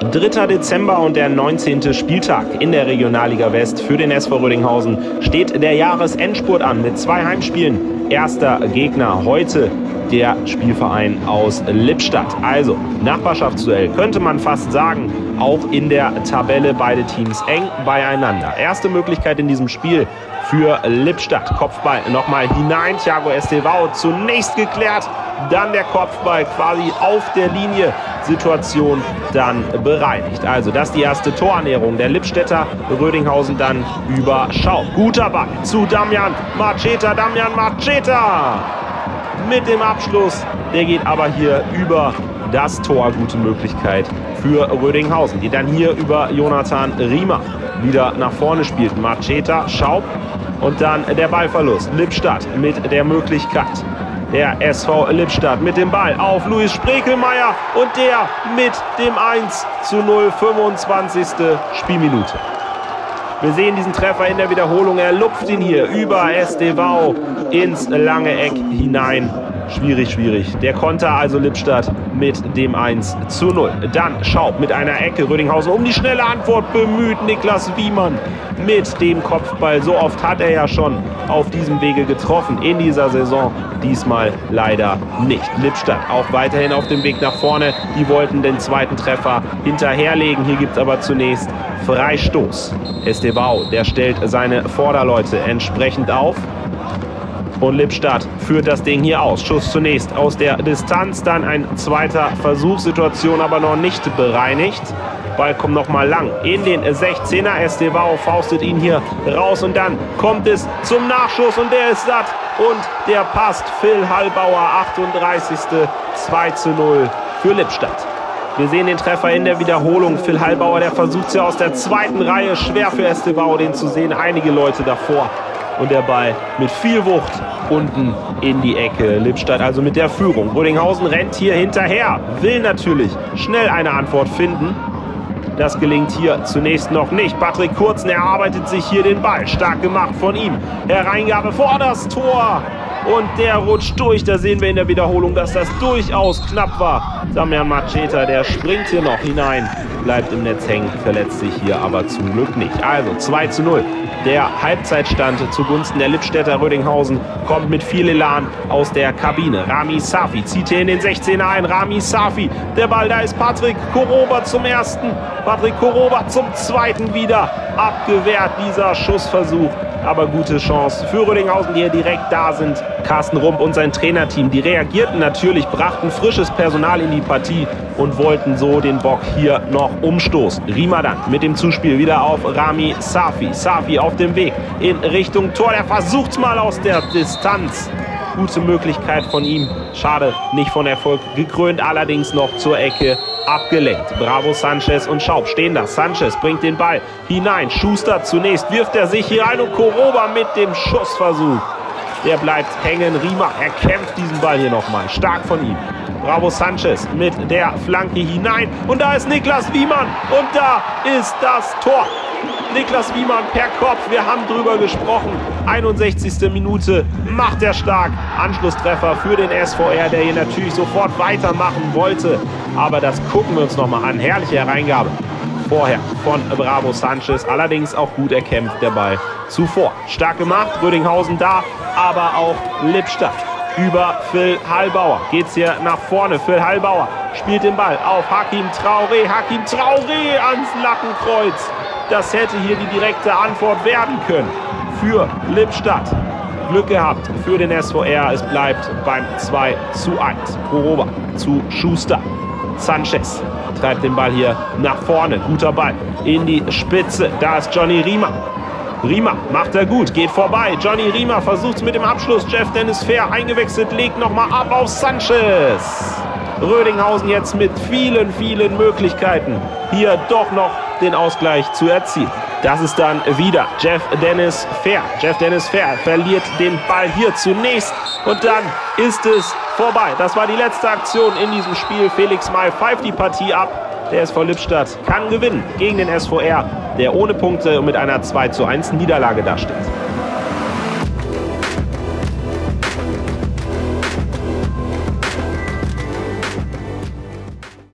3. Dezember und der 19. Spieltag in der Regionalliga West. Für den SV Rödinghausen steht der Jahresendspurt an mit 2 Heimspielen. Erster Gegner heute der Spielverein aus Lippstadt. Also Nachbarschaftsduell könnte man fast sagen. Auch in der Tabelle beide Teams eng beieinander. Erste Möglichkeit in diesem Spiel für Lippstadt. Kopfball nochmal hinein. Thiago Estevao zunächst geklärt. Dann der Kopfball quasi auf der Linie. Situation dann bereinigt. Also das die erste Torannäherung der Lippstädter. Rödinghausen dann über Schaub. Guter Ball zu Damian Marcheta. Damian Marcheta mit dem Abschluss. Der geht aber hier über das Tor. Gute Möglichkeit für Rödinghausen, die dann hier über Jonathan Riemer wieder nach vorne spielt. Marcheta, Schaub und dann der Ballverlust. Lippstadt mit der Möglichkeit. Der SV Lippstadt mit dem Ball auf Luis Sprekelmeier und der mit dem 1:0, 25. Spielminute. Wir sehen diesen Treffer in der Wiederholung. Er lupft ihn hier über Estevao ins lange Eck hinein. Schwierig, schwierig. Der Konter also Lippstadt mit dem 1:0. Dann Schaub mit einer Ecke. Rödinghausen um die schnelle Antwort bemüht. Niklas Wiemann mit dem Kopfball. So oft hat er ja schon auf diesem Wege getroffen in dieser Saison. Diesmal leider nicht. Lippstadt auch weiterhin auf dem Weg nach vorne. Die wollten den zweiten Treffer hinterherlegen. Hier gibt es aber zunächst Freistoß. Estevao, der stellt seine Vorderleute entsprechend auf. Und Lippstadt führt das Ding hier aus. Schuss zunächst aus der Distanz, dann ein zweiter Versuch, Situation aber noch nicht bereinigt. Ball kommt noch mal lang in den 16er. Estevao faustet ihn hier raus und dann kommt es zum Nachschuss und der ist satt. Und der passt. Phil Hallbauer, 38. 2:0 für Lippstadt. Wir sehen den Treffer in der Wiederholung. Phil Hallbauer, der versucht es ja aus der zweiten Reihe. Schwer für Estevao, den zu sehen. Einige Leute davor. Und der Ball mit viel Wucht unten in die Ecke. Lippstadt also mit der Führung. Rödinghausen rennt hier hinterher. Will natürlich schnell eine Antwort finden. Das gelingt hier zunächst noch nicht. Patrick Kurzen erarbeitet sich hier den Ball. Stark gemacht von ihm. Hereingabe vor das Tor. Und der rutscht durch. Da sehen wir in der Wiederholung, dass das durchaus knapp war. Damian Marcheta, der springt hier noch hinein. Bleibt im Netz hängen, verletzt sich hier aber zum Glück nicht. Also 2:0. Der Halbzeitstand zugunsten der Lippstädter. Rödinghausen kommt mit viel Elan aus der Kabine. Rami Safi zieht hier in den 16er ein. Rami Safi, der Ball, da ist Patrick Koroba zum ersten. Patrick Koroba zum zweiten wieder. Abgewehrt dieser Schussversuch. Aber gute Chance für Rödinghausen, die hier direkt da sind. Carsten Rump und sein Trainerteam, die reagierten natürlich, brachten frisches Personal in die Partie und wollten so den Bock hier noch umstoßen. Riemer dann mit dem Zuspiel wieder auf Rami Safi. Safi auf dem Weg in Richtung Tor. Der versucht's mal aus der Distanz. Gute Möglichkeit von ihm. Schade, nicht von Erfolg gekrönt, allerdings noch zur Ecke abgelenkt. Bravo, Sanchez und Schaub stehen da. Sanchez bringt den Ball hinein. Schuster zunächst wirft er sich hier ein und Koroba mit dem Schussversuch. Der bleibt hängen. Riemer erkämpft diesen Ball hier nochmal. Stark von ihm. Bravo, Sanchez mit der Flanke hinein. Und da ist Niklas Wiemann. Und da ist das Tor. Niklas Wiemann per Kopf. Wir haben drüber gesprochen. 61. Minute macht er stark. Anschlusstreffer für den SVR, der hier natürlich sofort weitermachen wollte. Aber das gucken wir uns nochmal an. Herrliche Hereingabe vorher von Bravo Sanchez. Allerdings auch gut erkämpft der Ball zuvor. Stark gemacht. Rödinghausen da, aber auch Lippstadt. Über Phil Hallbauer geht's hier nach vorne. Phil Hallbauer spielt den Ball auf Hakim Traoré. Hakim Traoré ans Lattenkreuz. Das hätte hier die direkte Antwort werden können für Lippstadt. Glück gehabt für den SVR. Es bleibt beim 2:1. Koroba zu Schuster. Sanchez treibt den Ball hier nach vorne. Guter Ball in die Spitze. Da ist Johnny Riemer. Riemer macht er gut, geht vorbei. Johnny Riemer versucht es mit dem Abschluss. Jeff Dennis Fair eingewechselt, legt nochmal ab auf Sanchez. Rödinghausen jetzt mit vielen, vielen Möglichkeiten, hier doch noch den Ausgleich zu erzielen. Das ist dann wieder Jeff Dennis Fair. Jeff Dennis Fair verliert den Ball hier zunächst und dann ist es vorbei. Das war die letzte Aktion in diesem Spiel. Felix May pfeift die Partie ab. Der SV Lippstadt kann gewinnen gegen den SVR, der ohne Punkte und mit einer 2:1 Niederlage dasteht.